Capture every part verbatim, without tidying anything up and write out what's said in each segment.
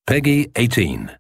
Peggy eighteen.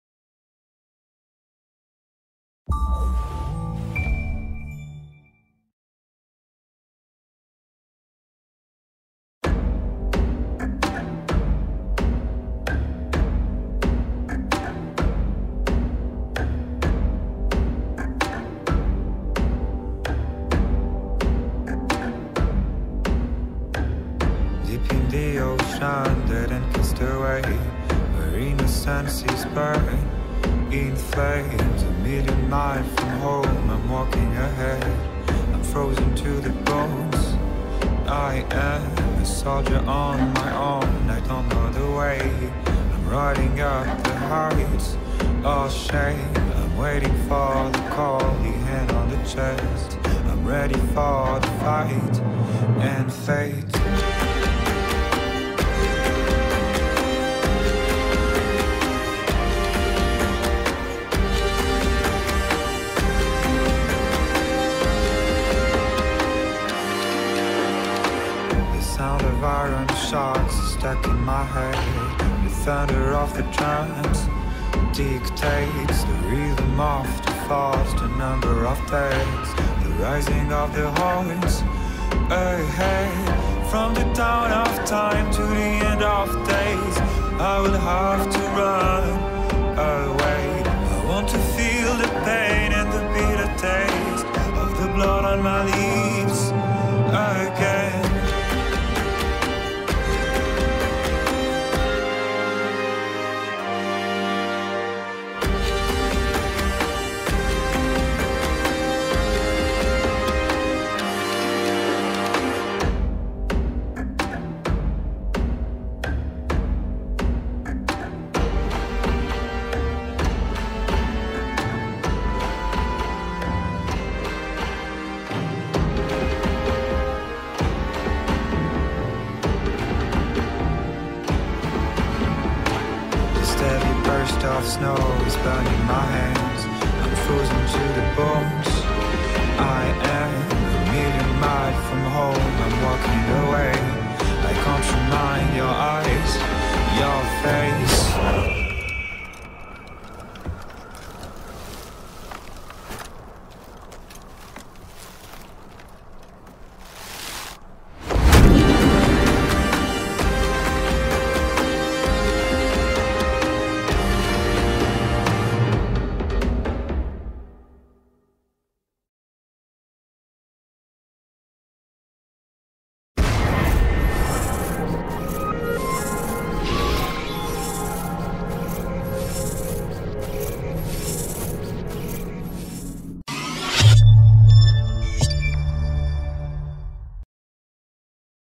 Deep in the ocean, dead and cast away, where innocence is burned in flames. A million miles from home, I'm walking ahead, I'm frozen to the bones. I am a soldier on my own, I don't know the way. I'm riding up the heights, all shame. I'm waiting for the call, the hand on the chest. I'm ready for the fight and fate. Sound of iron shocks stuck in my head. The thunder of the drums dictates the rhythm of the falls, the number of days, the rising of the horns ahead. From the dawn of time to the end of days, I will have to run away. I want to feel the pain and the bitter taste of the blood on my lips again. Burst of snow is burning my hands, I'm frozen to the bones. I am a million miles from home, I'm walking away. I can't remind your eyes, your face.